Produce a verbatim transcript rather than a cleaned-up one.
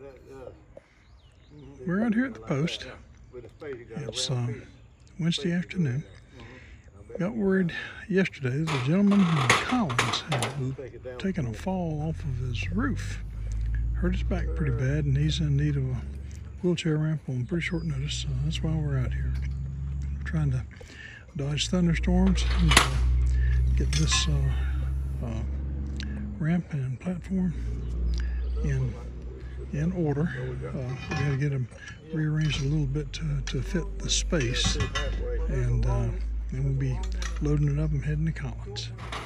We're out here at the post. It's um, Wednesday afternoon. Got word yesterday that a gentleman in Collins had taken a fall off of his roof. Hurt his back pretty bad, and he's in need of a wheelchair ramp on pretty short notice. So that's why we're out here. We're trying to dodge thunderstorms and uh, get this uh, uh, ramp and platform in in order. Uh, we got to get them rearranged a little bit to, to fit the space, and uh, then we'll be loading it up and heading to Collins.